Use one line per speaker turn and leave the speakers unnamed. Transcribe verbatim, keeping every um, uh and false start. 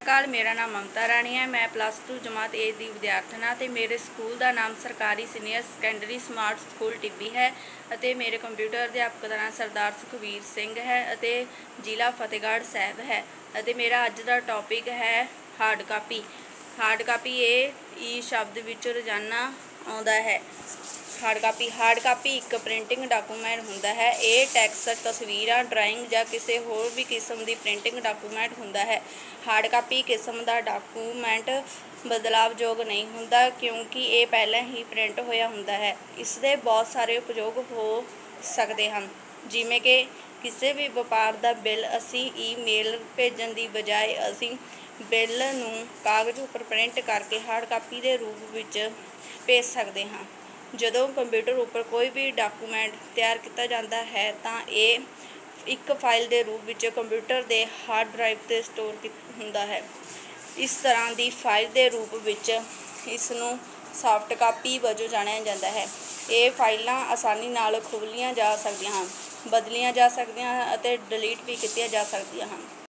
अकाल, मेरा नाम ममता राणी है। मैं प्लस टू जमात ए की विद्यार्थन हाँ। मेरे स्कूल का नाम सरकारी senior secondary smart school Tibbi है। ਅਤੇ ਮੇਰੇ कंप्यूटर अध्यापक का नाम सरदार सुखवीर सिंह है ਅਤੇ ਜ਼ਿਲ੍ਹਾ फतेहगढ़ साहब है। ਅਤੇ मेरा अज का टॉपिक है हार्ड कापी। हार्ड कापी ये ई शब्द विच रोजाना आउंदा है। हार्ड कापी हार्ड कापी एक प्रिंटिंग डाकूमेंट हुंदा है। ये टैक्सट, तस्वीरां, ड्राइंग या किसी होर भी किस्म की प्रिंटिंग डाकूमेंट हुंदा है। हार्ड कापी किस्म का डाकूमेंट बदलावयोग नहीं हुंदा क्योंकि ये पहले ही प्रिंट होया हुंदा है। इसके बहुत सारे उपयोग हो सकते हैं, जिमें कि किसी भी व्यापार का बिल असी ईमेल भेजन की बजाय असी बिल नूं कागज़ उपर प्रिंट करके हार्ड कापी के रूप विच भेज सकते हैं। जदों कंप्यूटर उपर कोई भी डाकूमेंट तैयार किया जाता है तो ये एक फाइल के रूप में कंप्यूटर के हार्ड ड्राइव से स्टोर होता है। इस तरह की फाइल के रूप में इसनूं सॉफ्ट कापी वजों जानिया जाता है। ये फाइलां आसानी नाल खोलियां जा सकदियां हैं, बदलियां जा सकदियां हैं और डिलीट भी कीतियां जा सकदियां हैं।